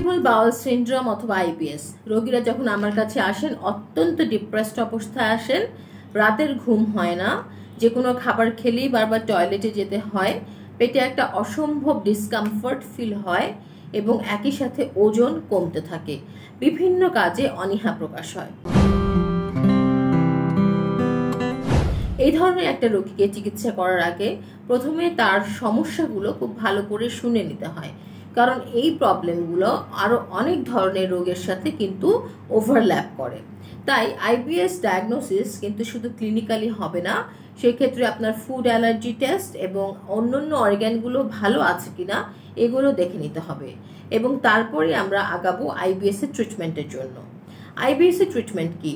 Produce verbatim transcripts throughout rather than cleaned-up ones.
Irritable bowel syndrome অথবা IBS রোগীরা যখন আমার কাছে আসেন অত্যন্ত ডিপ্রেসড অবস্থায় আসেন, রাতের ঘুম হয় না, যে কোনো খাবার খেলেই বারবার টয়লেটে যেতে হয়, পেটে একটা অসম্ভব ডিসকমফর্ট ফিল হয় এবং একই সাথে ওজন কমতে থাকে, বিভিন্ন কাজে অনীহা প্রকাশ হয়। এই ধরনের একটা রোগীকে চিকিৎসা করার আগে প্রথমে তার সমস্যাগুলো খুব ভালো করে শুনে নিতে হয়, কারণ এই প্রবলেমগুলো আরও অনেক ধরনের রোগের সাথে কিন্তু ওভারল্যাপ করে। তাই আইবিএস ডায়াগনোসিস কিন্তু শুধু ক্লিনিক্যালি হবে না, সেক্ষেত্রে আপনার ফুড অ্যালার্জি টেস্ট এবং অন্যান্য অর্গ্যানগুলো ভালো আছে কিনা এগুলো দেখে নিতে হবে এবং তারপরে আমরা আগাবো আইবিএস এর ট্রিটমেন্টের জন্য। আইবিএস এর ট্রিটমেন্ট কি?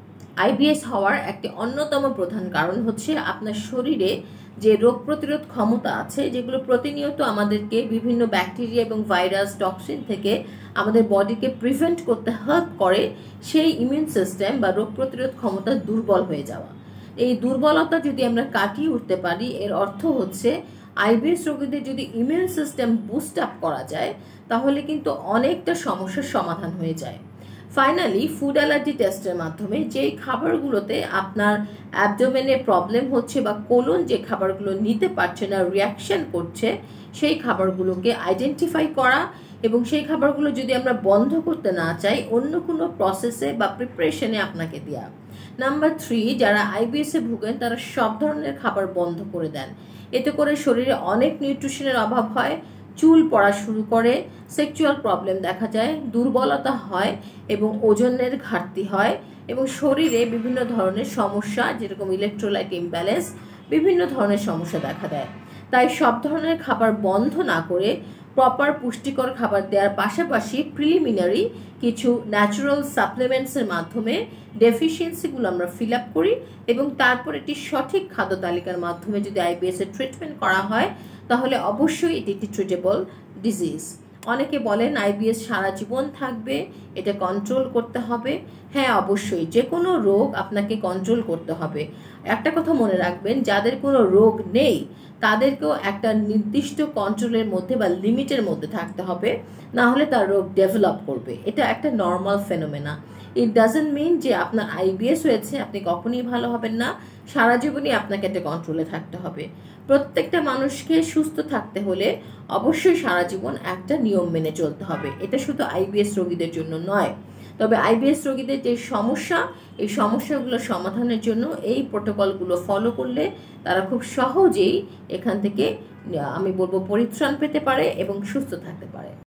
আইবিএস হওয়ার একটি অন্যতম প্রধান কারণ হচ্ছে আপনার শরীরে যে রোগ প্রতিরোধ ক্ষমতা আছে, যেগুলো প্রতিনিয়ত আমাদেরকে বিভিন্ন ব্যাকটেরিয়া এবং ভাইরাস টক্সিন থেকে আমাদের বডিকে প্রিভেন্ট করতে হেল্প করে, সেই ইমিউন সিস্টেম বা রোগ প্রতিরোধ ক্ষমতা দুর্বল হয়ে যাওয়া। এই দুর্বলতা যদি আমরা কাটিয়ে উঠতে পারি, এর অর্থ হচ্ছে আইবিএস রোগীদের যদি ইমিউন সিস্টেম বুস্ট আপ করা যায় তাহলে কিন্তু অনেকটা সমস্যার সমাধান হয়ে যায়। ফাইনালি ফুড অ্যালার্জি টেস্টের মাধ্যমে যেই খাবারগুলোতে আপনার অ্যাবডোমেনে প্রবলেম হচ্ছে বা কোলন যে খাবারগুলো নিতে পারছে না, রিয়াকশন করছে, সেই খাবারগুলোকে আইডেন্টিফাই করা এবং সেই খাবারগুলো যদি আমরা বন্ধ করতে না চাই অন্য কোনো প্রসেসে বা প্রিপারেশনে আপনাকে দেওয়া। নাম্বার থ্রি, যারা আইবিএসে ভুগেন তারা সব ধরনের খাবার বন্ধ করে দেন, এতে করে শরীরে অনেক নিউট্রিশনের অভাব হয়, চুল পড়া শুরু করে, সেক্সুয়াল প্রবলেম দেখা যায়, দুর্বলতা হয় এবং ওজনের ঘাটতি হয় এবং শরীরে বিভিন্ন ধরনের সমস্যা যেরকম ইলেকট্রোলাইট ইমব্যালেন্স, বিভিন্ন ধরনের সমস্যা দেখা দেয়। তাই সব ধরনের খাবার বন্ধ না করে প্রপার পুষ্টিকর খাবার দেওয়ার পাশাপাশি প্রিলিমিনারি কিছু ন্যাচারাল সাপ্লিমেন্টসের মাধ্যমে ডেফিসিয়েন্সিগুলো আমরা ফিল আপ করি এবং তারপর একটি সঠিক খাদ্য তালিকার মাধ্যমে যদি আইবিএস এর ট্রিটমেন্ট করা হয় তাহলে অবশ্যই এটি একটি ট্রিটেবল ডিজিজ। অনেকে বলেন আইবিএস সারা জীবন থাকবে, এটা কন্ট্রোল করতে হবে। হ্যাঁ, অবশ্যই যে কোনো রোগ আপনাকে কন্ট্রোল করতে হবে। একটা কথা মনে রাখবেন, যাদের কোনো রোগ নেই তাদেরকেও একটা নির্দিষ্ট কন্ট্রোলের মধ্যে বা লিমিটের মধ্যে থাকতে হবে, না হলে তার রোগ ডেভেলপ করবে। এটা একটা normal phenomena. It doesn't mean যে আপনার আইবিএস হয়েছে আপনি কখনই ভালো হবেন না, সারা জীবনই আপনাকে একটা কন্ট্রোলে থাকতে হবে। প্রত্যেকটা মানুষকে সুস্থ থাকতে হলে অবশ্যই সারা জীবন একটা নিয়ম মেনে চলতে হবে। এটা শুধু আইবিএস রোগীদের জন্য নয়, তবে আইবিএস রোগীদের যে সমস্যা, এই সমস্যাগুলো সমাধানের জন্য এই প্রোটোকলগুলো ফলো করলে তারা খুব সহজেই এখান থেকে আমি বলবো পরিত্রাণ পেতে পারে এবং সুস্থ থাকতে পারে।